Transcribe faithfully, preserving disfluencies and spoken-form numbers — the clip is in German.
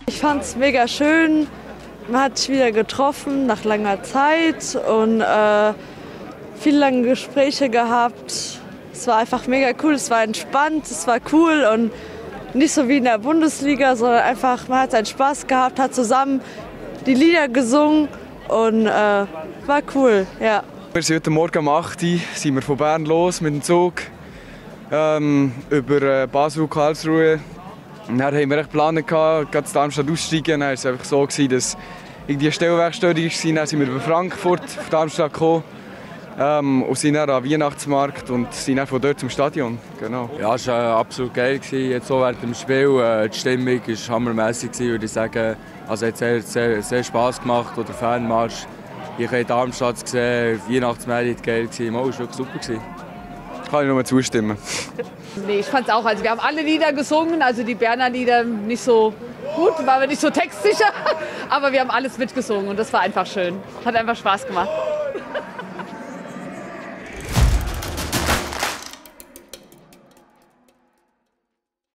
Ich fand es mega schön. Man hat sich wieder getroffen nach langer Zeit und äh, viele lange Gespräche gehabt. Es war einfach mega cool, es war entspannt, es war cool und nicht so wie in der Bundesliga, sondern einfach, man hat seinen Spaß gehabt, hat zusammen die Lieder gesungen und äh, war cool, ja. Wir sind heute Morgen um acht Uhr sind wir von Bern los mit dem Zug ähm, über Basel, Karlsruhe. Und dann haben wir geplant, gerade in Darmstadt auszusteigen. Dann war es einfach so, dass die Stellwerkstörung war. Dann sind wir über Frankfurt auf Darmstadt gekommen ähm, und sind dann am Weihnachtsmarkt und sind dann von dort zum Stadion. Genau. Ja, es war absolut geil. Jetzt so während dem Spiel. Äh, die Stimmung war hammermässig, würde ich sagen. Also, es hat sehr, sehr, sehr Spass gemacht. Oder Fanmarsch. Ich habe Darmstadt gesehen, Weihnachtsmarkt geil. Es war wirklich super. Kann ich nur zustimmen. Nee, ich fand's auch. Also wir haben alle Lieder gesungen, also die Berner Lieder nicht so gut, waren wir nicht so textsicher, aber wir haben alles mitgesungen und das war einfach schön. Hat einfach Spaß gemacht.